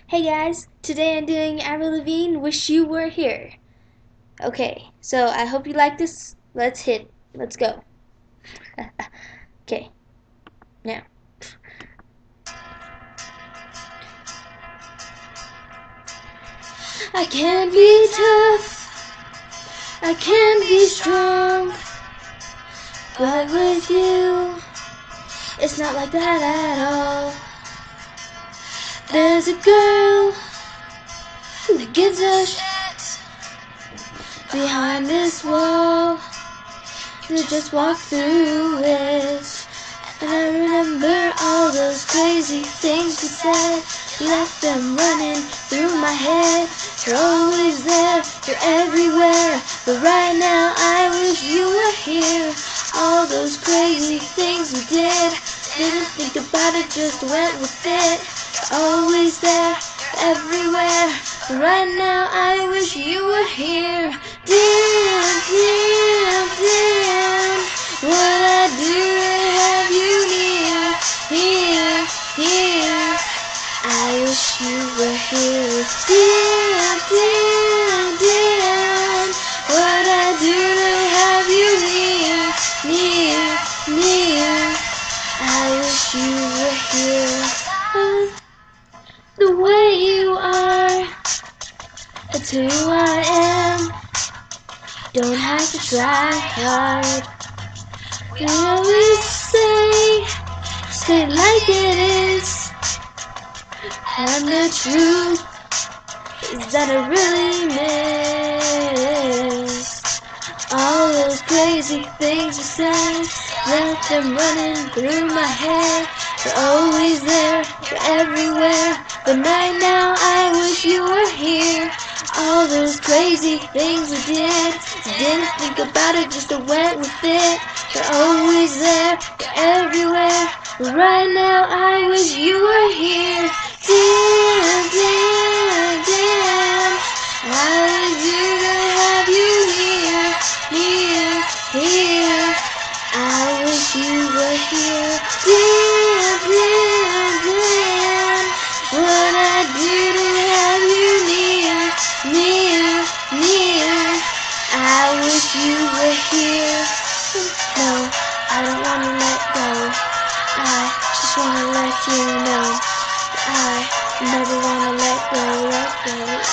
Hey guys, today I'm doing Avril Lavigne, Wish You Were Here. Okay, so I hope you like this. Let's go. Okay, now. I can be tough, I can be strong, but with you, it's not like that at all. There's a girl that gives a shit behind this wall. You just walk through it, and I remember all those crazy things you said. You left them running through my head. You're always there, you're everywhere, but right now I wish you were here. All those crazy things we didn't think about it, just went with it. You're always there, everywhere, but right now I wish you were here. Damn, damn, damn, what I do to have you near, here, here. I wish you were here. Damn, damn, damn, what I do to have you near, near, near. I wish you were here. The way you are, that's who I am. Don't have to try hard. We always say it like it is. And the truth is that I really miss all those crazy things you said. Left them running through my head. You're always there, you're everywhere, but right now I wish you were here. All those crazy things we didn't think about it, just went with it. You're always there, you're everywhere, but right now I wish you were here. Damn, damn, damn, I wish you could have you here, here, here. I wish you were here. Damn, damn, damn, what I do to have you near, near, near. I wish you were here. No, I don't wanna let go. I just wanna let you know I never wanna let go, let go.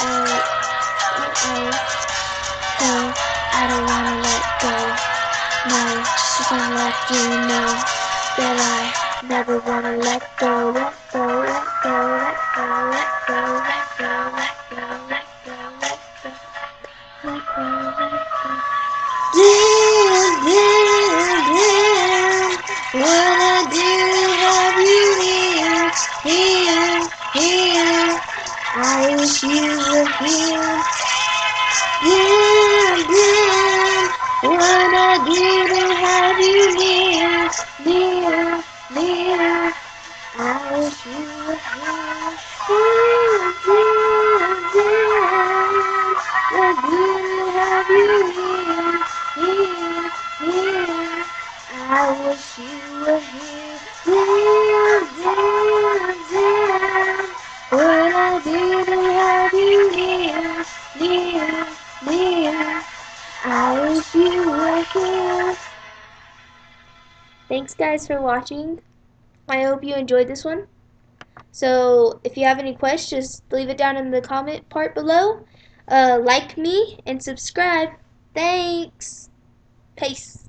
No, I don't wanna let go. No, just wanna let you know that I never wanna let go, let go, let go, let go, let go, let go, let go, let go, let go, let go, let go. Damn, damn, damn, what I do to have you here, here, here. I wish you were here. Damn, damn, what I do to have you near, near, near. I wish you were here. Damn, damn, damn, what I do to have you near, near, near. I wish you were here. Damn, damn, damn, what I do to have you near, near, near. I wish you were here. Thanks guys for watching. I hope you enjoyed this one. So if you have any questions, leave it down in the comment part below. Like me and subscribe. Thanks. Peace.